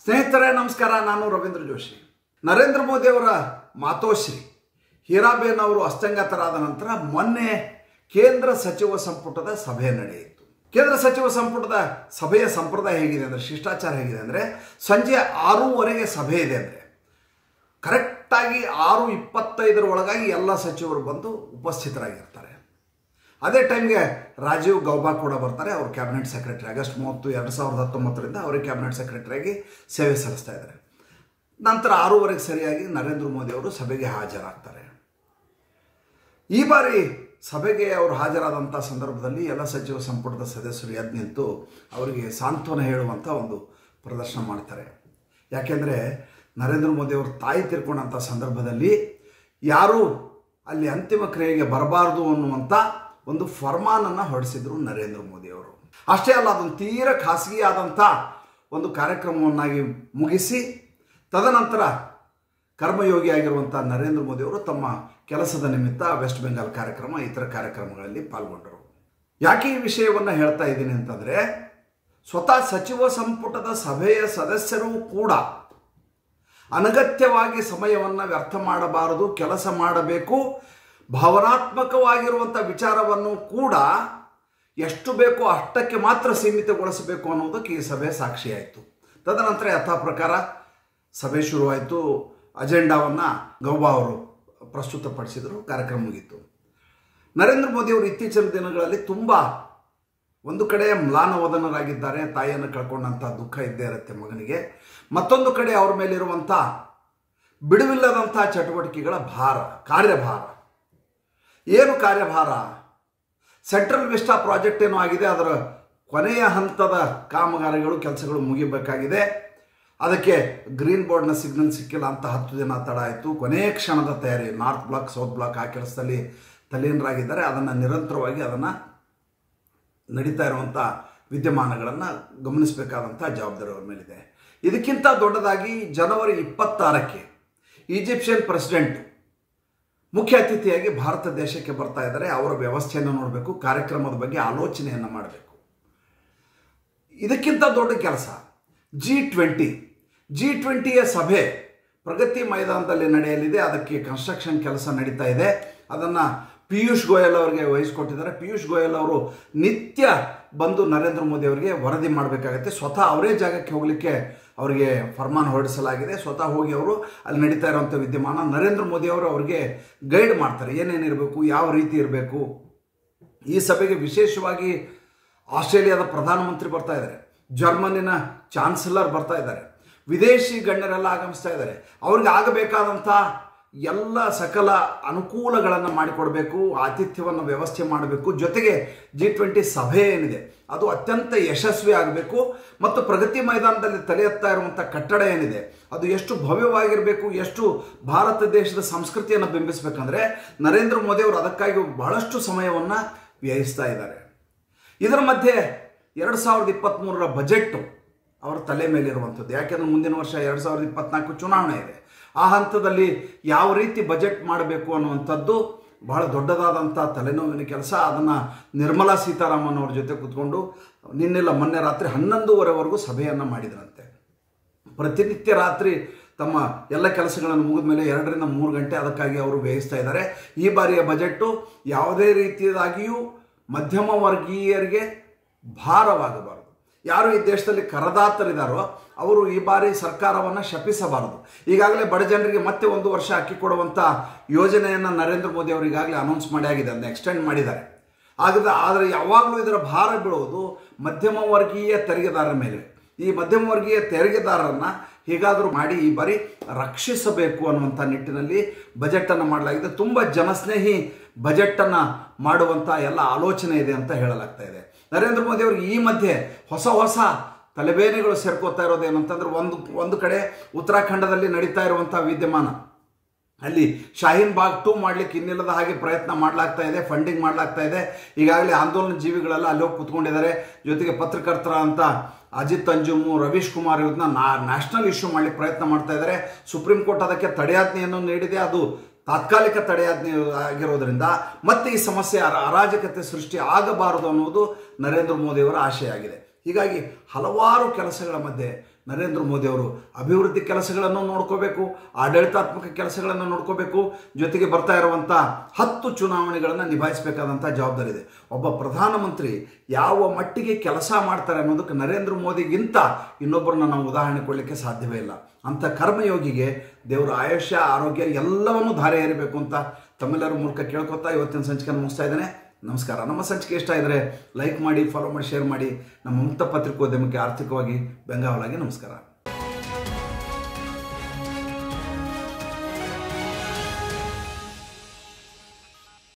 ಸ್ನೇಹಿತರೆ ನಮಸ್ಕಾರ, ನಾನು ರವೀಂದ್ರ ಜೋಶಿ. ನರೇಂದ್ರ ಮೋದಿ ಅವರ ಮಾತೋಶ್ರೀ ಹೀರಾಬೇನ್ ಅವರು ಅಸ್ತಂಗತರಾದ ನಂತರ ಮೊನ್ನೆ ಕೇಂದ್ರ ಸಚಿವ ಸಂಪುಟದ ಸಭೆ ನಡೆಯಿತು. ಕೇಂದ್ರ ಸಚಿವ ಸಂಪುಟದ ಸಭೆಯ ಸಂಪ್ರದಾಯ ಹೇಗಿದೆ ಅಂದರೆ, ಶಿಷ್ಟಾಚಾರ ಹೇಗಿದೆ ಅಂದರೆ, ಸಂಜೆ 6:15 ಸಭೆ ಇದೆ ಅಂದರೆ ಕರೆಕ್ಟಾಗಿ 6:25 ಒಳಗಾಗಿ ಎಲ್ಲ ಸಚಿವರು ಬಂದು ಉಪಸ್ಥಿತರಾಗಿರ್ತಾರೆ. ಅದೇ ಟೈಮ್ಗೆ ರಾಜೀವ್ ಗೌಬಾ ಕೂಡ ಬರ್ತಾರೆ. ಅವರು ಕ್ಯಾಬಿನೆಟ್ ಸೆಕ್ರೆಟರಿ ಆಗಸ್ಟ್ 30, 2019 ಅವರಿಗೆ ಕ್ಯಾಬಿನೆಟ್ ಸೆಕ್ರೆಟರಿಯಾಗಿ ಸೇವೆ ಸಲ್ಲಿಸ್ತಾ ಇದ್ದಾರೆ. ನಂತರ 6:15 ಸರಿಯಾಗಿ ನರೇಂದ್ರ ಮೋದಿ ಅವರು ಸಭೆಗೆ ಹಾಜರಾಗ್ತಾರೆ. ಈ ಬಾರಿ ಸಭೆಗೆ ಅವರು ಹಾಜರಾದಂಥ ಸಂದರ್ಭದಲ್ಲಿ ಎಲ್ಲ ಸಚಿವ ಸಂಪುಟದ ಸದಸ್ಯರು ಎದ್ದು ನಿಂತು ಅವರಿಗೆ ಸಾಂತ್ವನ ಹೇಳುವಂಥ ಒಂದು ಪ್ರದರ್ಶನ ಮಾಡ್ತಾರೆ. ಯಾಕೆಂದರೆ ನರೇಂದ್ರ ಮೋದಿ ಅವರು ತಾಯಿ ತೀರ್ಕೊಂಡಂಥ ಸಂದರ್ಭದಲ್ಲಿ ಯಾರೂ ಅಲ್ಲಿ ಅಂತಿಮ ಕ್ರಿಯೆಗೆ ಬರಬಾರ್ದು ಅನ್ನುವಂಥ ಒಂದು ಫರ್ಮಾನನ್ನು ಹೊರಡಿಸಿದ್ರು ನರೇಂದ್ರ ಮೋದಿ ಅವರು. ಅಷ್ಟೇ ಅಲ್ಲ, ಅದನ್ನು ತೀರ ಖಾಸಗಿಯಾದಂಥ ಒಂದು ಕಾರ್ಯಕ್ರಮವನ್ನಾಗಿ ಮುಗಿಸಿ ತದನಂತರ ಕರ್ಮಯೋಗಿಯಾಗಿರುವಂಥ ನರೇಂದ್ರ ಮೋದಿ ಅವರು ತಮ್ಮ ಕೆಲಸದ ನಿಮಿತ್ತ ವೆಸ್ಟ್ ಬೆಂಗಾಲ್ ಕಾರ್ಯಕ್ರಮ, ಇತರ ಕಾರ್ಯಕ್ರಮಗಳಲ್ಲಿ ಪಾಲ್ಗೊಂಡರು. ಯಾಕೆ ಈ ವಿಷಯವನ್ನು ಹೇಳ್ತಾ ಇದ್ದೀನಿ ಅಂತಂದರೆ, ಸ್ವತಃ ಸಚಿವ ಸಂಪುಟದ ಸಭೆಯ ಸದಸ್ಯರು ಕೂಡ ಅನಗತ್ಯವಾಗಿ ಸಮಯವನ್ನು ವ್ಯರ್ಥ ಮಾಡಬಾರದು, ಕೆಲಸ ಮಾಡಬೇಕು, ಭಾವನಾತ್ಮಕವಾಗಿರುವಂಥ ವಿಚಾರವನ್ನು ಕೂಡ ಎಷ್ಟು ಬೇಕೋ ಅಷ್ಟಕ್ಕೆ ಮಾತ್ರ ಸೀಮಿತಗೊಳಿಸಬೇಕು ಅನ್ನೋದಕ್ಕೆ ಈ ಸಭೆ ಸಾಕ್ಷಿಯಾಯಿತು. ತದನಂತರ ಯಥಾ ಪ್ರಕಾರ ಸಭೆ ಶುರುವಾಯಿತು. ಅಜೆಂಡಾವನ್ನು ಗೌಬಾ ಅವರು ಪ್ರಸ್ತುತಪಡಿಸಿದರು. ಕಾರ್ಯಕ್ರಮ ಮುಗಿತು. ನರೇಂದ್ರ ಮೋದಿ ಅವರು ಇತ್ತೀಚಿನ ದಿನಗಳಲ್ಲಿ ತುಂಬ ಒಂದು ಕಡೆ ಮ್ಲಾನವದನರಾಗಿದ್ದಾರೆ. ತಾಯಿಯನ್ನು ಕಳ್ಕೊಂಡಂಥ ದುಃಖ ಇದ್ದೇ ಇರುತ್ತೆ ಮಗನಿಗೆ. ಮತ್ತೊಂದು ಕಡೆ ಅವ್ರ ಮೇಲಿರುವಂಥ ಬಿಡುವಿಲ್ಲದಂಥ ಚಟುವಟಿಕೆಗಳ ಭಾರ, ಕಾರ್ಯಭಾರ. ಏನು ಕಾರ್ಯಭಾರ? ಸೆಂಟ್ರಲ್ ವಿಸ್ಟಾ ಪ್ರಾಜೆಕ್ಟ್ ಏನೋ ಆಗಿದೆ, ಅದರ ಕೊನೆಯ ಹಂತದ ಕಾಮಗಾರಿಗಳು, ಕೆಲಸಗಳು ಮುಗಿಬೇಕಾಗಿದೆ. ಅದಕ್ಕೆ ಗ್ರೀನ್ ಬೋರ್ಡ್ನ ಸಿಗ್ನಲ್ ಸಿಕ್ಕಿಲ್ಲ ಅಂತ 10 ದಿನ ತಡ ಆಯಿತು. ಕೊನೆಯ ಕ್ಷಣದ ತಯಾರಿ, ನಾರ್ತ್ ಬ್ಲಾಕ್ ಸೌತ್ ಬ್ಲಾಕ್ ಆ ಕೆಲಸದಲ್ಲಿ ತಲ್ಲೀನರಾಗಿದ್ದಾರೆ. ಅದನ್ನು ನಿರಂತರವಾಗಿ ಅದನ್ನು ನಡೀತಾ ಇರುವಂಥ ವಿದ್ಯಮಾನಗಳನ್ನು ಗಮನಿಸಬೇಕಾದಂಥ ಜವಾಬ್ದಾರಿ ಅವ್ರ ಮೇಲಿದೆ. ಇದಕ್ಕಿಂತ ದೊಡ್ಡದಾಗಿ ಜನವರಿ 26ಕ್ಕೆ ಈಜಿಪ್ಷಿಯನ್ ಪ್ರೆಸಿಡೆಂಟ್ ಮುಖ್ಯ ಅತಿಥಿಯಾಗಿ ಭಾರತ ದೇಶಕ್ಕೆ ಬರ್ತಾ ಇದ್ದಾರೆ. ಅವರ ವ್ಯವಸ್ಥೆಯನ್ನು ನೋಡಬೇಕು, ಕಾರ್ಯಕ್ರಮದ ಬಗ್ಗೆ ಆಲೋಚನೆಯನ್ನು ಮಾಡಬೇಕು. ಇದಕ್ಕಿಂತ ದೊಡ್ಡ ಕೆಲಸ G20ಯ ಸಭೆ ಪ್ರಗತಿ ಮೈದಾನದಲ್ಲಿ ನಡೆಯಲಿದೆ. ಅದಕ್ಕೆ ಕನ್ಸ್ಟ್ರಕ್ಷನ್ ಕೆಲಸ ನಡೀತಾ ಇದೆ. ಅದನ್ನು ಪಿಯೂಷ್ ಗೋಯಲ್ ಅವರಿಗೆ ವಹಿಸಿಕೊಟ್ಟಿದ್ದಾರೆ. ಪಿಯೂಷ್ ಗೋಯಲ್ ಅವರು ನಿತ್ಯ ಬಂದು ನರೇಂದ್ರ ಮೋದಿ ಅವರಿಗೆ ವರದಿ ಮಾಡಬೇಕಾಗತ್ತೆ. ಸ್ವತಃ ಅವರೇ ಜಾಗಕ್ಕೆ ಹೋಗಲಿಕ್ಕೆ ಅವರಿಗೆ ಫರ್ಮಾನ್ ಹೊರಡಿಸಲಾಗಿದೆ. ಸ್ವತಃ ಹೋಗಿ ಅವರು ಅಲ್ಲಿ ನಡೀತಾ ಇರುವಂಥ ವಿದ್ಯಮಾನ ನರೇಂದ್ರ ಮೋದಿ ಅವರು ಅವರಿಗೆ ಗೈಡ್ ಮಾಡ್ತಾರೆ. ಏನೇನಿರಬೇಕು, ಯಾವ ರೀತಿ ಇರಬೇಕು. ಈ ಸಭೆಗೆ ವಿಶೇಷವಾಗಿ ಆಸ್ಟ್ರೇಲಿಯಾದ ಪ್ರಧಾನಮಂತ್ರಿ ಬರ್ತಾ ಇದ್ದಾರೆ, ಜರ್ಮನಿನ ಚಾನ್ಸಲರ್ ಬರ್ತಾ ಇದ್ದಾರೆ, ವಿದೇಶಿ ಗಣ್ಯರೆಲ್ಲ ಆಗಮಿಸ್ತಾ ಇದ್ದಾರೆ. ಅವ್ರಿಗೆ ಆಗಬೇಕಾದಂಥ ಎಲ್ಲ ಸಕಲ ಅನುಕೂಲಗಳನ್ನು ಮಾಡಿಕೊಡಬೇಕು, ಆತಿಥ್ಯವನ್ನು ವ್ಯವಸ್ಥೆ ಮಾಡಬೇಕು. ಜೊತೆಗೆ G20 ಸಭೆ ಏನಿದೆ ಅದು ಅತ್ಯಂತ ಯಶಸ್ವಿ ಆಗಬೇಕು. ಮತ್ತು ಪ್ರಗತಿ ಮೈದಾನದಲ್ಲಿ ತಲೆ ಎತ್ತಾ ಇರುವಂಥ ಕಟ್ಟಡ ಏನಿದೆ ಅದು ಎಷ್ಟು ಭವ್ಯವಾಗಿರಬೇಕು, ಎಷ್ಟು ಭಾರತ ದೇಶದ ಸಂಸ್ಕೃತಿಯನ್ನು ಬಿಂಬಿಸಬೇಕಂದ್ರೆ ನರೇಂದ್ರ ಮೋದಿ ಅವರು ಅದಕ್ಕಾಗಿ ಬಹಳಷ್ಟು ಸಮಯವನ್ನು ವ್ಯಯಿಸ್ತಾ ಇದ್ದಾರೆ. ಇದರ ಮಧ್ಯೆ 2023ರ ಬಜೆಟ್ ಅವರ ತಲೆ ಮೇಲಿರುವಂಥದ್ದು. ಯಾಕೆಂದರೆ ಮುಂದಿನ ವರ್ಷ 2024 ಚುನಾವಣೆ ಇದೆ. ಆ ಹಂತದಲ್ಲಿ ಯಾವ ರೀತಿ ಬಜೆಟ್ ಮಾಡಬೇಕು ಅನ್ನುವಂಥದ್ದು ಬಹಳ ದೊಡ್ಡದಾದಂಥ ತಲೆನೋವಿನ ಕೆಲಸ. ಅದನ್ನು ನಿರ್ಮಲಾ ಸೀತಾರಾಮನ್ ಅವ್ರ ಜೊತೆ ಕೂತ್ಕೊಂಡು ಮೊನ್ನೆ ರಾತ್ರಿ 11:30ವರೆಗೂ ಸಭೆಯನ್ನು ಮಾಡಿದ್ರಂತೆ. ಪ್ರತಿನಿತ್ಯ ರಾತ್ರಿ ತಮ್ಮ ಎಲ್ಲ ಕೆಲಸಗಳನ್ನು ಮುಗಿದ ಮೇಲೆ 2 ರಿಂದ 3 ಗಂಟೆ ಅದಕ್ಕಾಗಿ ಅವರು ವ್ಯಯಿಸ್ತಾ ಇದ್ದಾರೆ. ಈ ಬಾರಿಯ ಬಜೆಟ್ಟು ಯಾವುದೇ ರೀತಿಯಾಗಿಯೂ ಮಧ್ಯಮ ವರ್ಗೀಯರಿಗೆ ಭಾರವಾಗಬಾರದು. ಯಾರು ಈ ದೇಶದಲ್ಲಿ ಕರದಾತರಿದ್ದಾರೋ ಅವರು ಈ ಬಾರಿ ಸರ್ಕಾರವನ್ನು ಶಪಿಸಬಾರದು. ಈಗಾಗಲೇ ಬಡ ಜನರಿಗೆ ಮತ್ತೆ 1 ವರ್ಷ ಅಕ್ಕಿ ಕೊಡುವಂಥ ಯೋಜನೆಯನ್ನು ನರೇಂದ್ರ ಮೋದಿ ಅವರು ಈಗಾಗಲೇ ಅನೌನ್ಸ್ ಮಾಡಿ ಆಗಿದೆ, ಅದನ್ನು ಎಕ್ಸ್ಟೆಂಡ್ ಮಾಡಿದ್ದಾರೆ. ಆದರೆ ಯಾವಾಗಲೂ ಇದರ ಭಾರ ಬೀಳೋದು ಮಧ್ಯಮ ವರ್ಗೀಯ ತೆರಿಗೆದಾರರ ಮೇಲೆ. ಈ ಮಧ್ಯಮ ವರ್ಗೀಯ ತೆರಿಗೆದಾರರನ್ನು ಹೇಗಾದರೂ ಮಾಡಿ ಈ ಬಾರಿ ರಕ್ಷಿಸಬೇಕು ಅನ್ನುವಂಥ ನಿಟ್ಟಿನಲ್ಲಿ ಬಜೆಟನ್ನು ಮಾಡಲಾಗಿದೆ. ತುಂಬ ಜನಸ್ನೇಹಿ ಬಜೆಟನ್ನು ಮಾಡುವಂಥ ಎಲ್ಲ ಆಲೋಚನೆ ಇದೆ ಅಂತ ಹೇಳಲಾಗ್ತಾ ಇದೆ. ನರೇಂದ್ರ ಮೋದಿ ಅವರಿಗೆ ಈ ಮಧ್ಯೆ ಹೊಸ ತಲೆಬೇನೆಗಳು ಸೇರ್ಕೋತಾ ಇರೋದೇನಂತಂದ್ರೆ, ಒಂದು ಕಡೆ ಉತ್ತರಾಖಂಡದಲ್ಲಿ ನಡೀತಾ ಇರುವಂಥ ವಿದ್ಯಮಾನ, ಅಲ್ಲಿ ಶಾಹೀನ್ ಬಾಗ್ 2 ಮಾಡಲಿಕ್ಕೆ ಇನ್ನಿಲ್ಲದ ಹಾಗೆ ಪ್ರಯತ್ನ ಮಾಡಲಾಗ್ತಾ ಇದೆ, ಫಂಡಿಂಗ್ ಮಾಡಲಾಗ್ತಾ ಇದೆ. ಈಗಾಗಲೇ ಆಂದೋಲನ ಜೀವಿಗಳೆಲ್ಲ ಅಲ್ಲಿ ಹೋಗಿ ಕೂತ್ಕೊಂಡಿದ್ದಾರೆ. ಜೊತೆಗೆ ಪತ್ರಕರ್ತರ ಅಂತ ಅಜಿತ್ ಅಂಜುಮು, ರವೀಶ್ ಕುಮಾರ್ ಇವ್ರನ್ನ ನ್ಯಾಷನಲ್ ಇಶ್ಯೂ ಮಾಡಲಿಕ್ಕೆ ಪ್ರಯತ್ನ ಮಾಡ್ತಾ ಇದ್ದಾರೆ. ಸುಪ್ರೀಂ ಕೋರ್ಟ್ ಅದಕ್ಕೆ ತಡೆಯಾಜ್ಞೆಯನ್ನು ನೀಡಿದೆ. ಅದು ತಾತ್ಕಾಲಿಕ ತಡೆಯಾಜ್ಞೆ ಆಗಿರೋದ್ರಿಂದ ಮತ್ತೆ ಈ ಸಮಸ್ಯೆ ಅರಾಜಕತೆ ಸೃಷ್ಟಿ ಆಗಬಾರದು ಅನ್ನೋದು ನರೇಂದ್ರ ಮೋದಿಯವರ ಆಶಯ ಆಗಿದೆ. ಹೀಗಾಗಿ ಹಲವಾರು ಕೆಲಸಗಳ ಮಧ್ಯೆ ನರೇಂದ್ರ ಮೋದಿ ಅವರು ಅಭಿವೃದ್ಧಿ ಕೆಲಸಗಳನ್ನು ನೋಡ್ಕೋಬೇಕು, ಆಡಳಿತಾತ್ಮಕ ಕೆಲಸಗಳನ್ನು ನೋಡ್ಕೋಬೇಕು, ಜೊತೆಗೆ ಬರ್ತಾ ಇರುವಂಥ 10 ಚುನಾವಣೆಗಳನ್ನು ನಿಭಾಯಿಸಬೇಕಾದಂಥ ಜವಾಬ್ದಾರಿ ಇದೆ. ಒಬ್ಬ ಪ್ರಧಾನಮಂತ್ರಿ ಯಾವ ಮಟ್ಟಿಗೆ ಕೆಲಸ ಮಾಡ್ತಾರೆ ಅನ್ನೋದಕ್ಕೆ ನರೇಂದ್ರ ಮೋದಿಗಿಂತ ಇನ್ನೊಬ್ಬರನ್ನ ನಾವು ಉದಾಹರಣೆ ಕೊಡಲಿಕ್ಕೆ ಸಾಧ್ಯವೇ ಇಲ್ಲ. ಅಂಥ ಕರ್ಮಯೋಗಿಗೆ ದೇವರ ಆಯುಷ್ಯ, ಆರೋಗ್ಯ ಎಲ್ಲವನ್ನೂ ಧಾರೆ ಎರಿಬೇಕು ಅಂತ ತಮ್ಮೆಲ್ಲರ ಮೂಲಕ ಕೇಳ್ಕೊತಾ ಇವತ್ತಿನ ಸಂಚಿಕೆಯನ್ನು ಮುಗಿಸ್ತಾ ಇದ್ದೇನೆ. ನಮಸ್ಕಾರ. ನಮ್ಮ ಸಂಚಿಕೆ ಇಷ್ಟ ಇದ್ದರೆ ಲೈಕ್ ಮಾಡಿ, ಫಾಲೋ ಮಾಡಿ, ಶೇರ್ ಮಾಡಿ. ನಮ್ಮ ಮುಕ್ತ ಪತ್ರಿಕೋದ್ಯಮಕ್ಕೆ ಆರ್ಥಿಕವಾಗಿ ಬೆಂಗಾವಲಾಗಿ ನಮಸ್ಕಾರ.